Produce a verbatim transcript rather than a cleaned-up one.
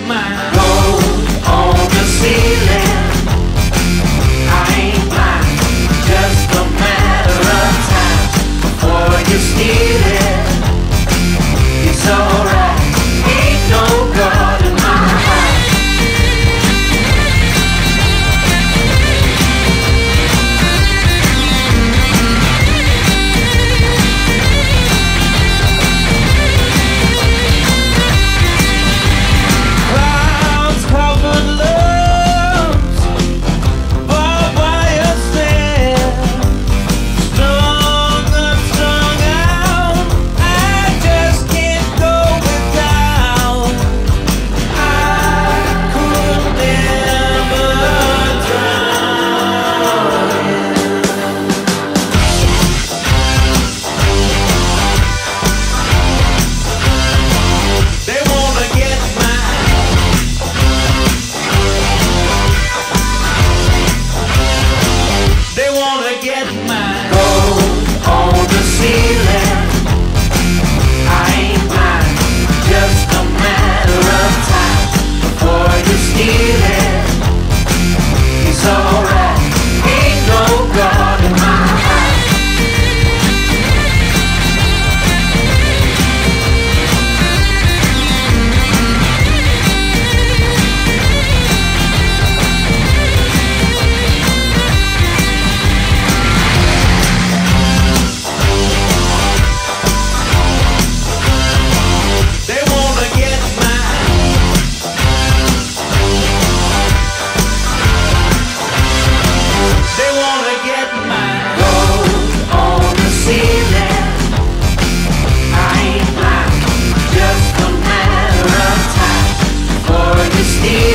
mine. Gold on the ceiling, I ain't blind, just a matter of time before you steal it. It's alright, ain't no God in my heart. Clouds covered looms, barbed wire stand, strung up, strung out. I just can't go without. I could never drown in. They wanna get mine. They wanna get mine. Gold on the ceiling, I ain't blind, just a matter of time before you steal it. It's alright, ain't no God in my heart. They wanna get mine. They wanna get mine. Gold on the ceiling, I ain't blind, just a matter of time before you steal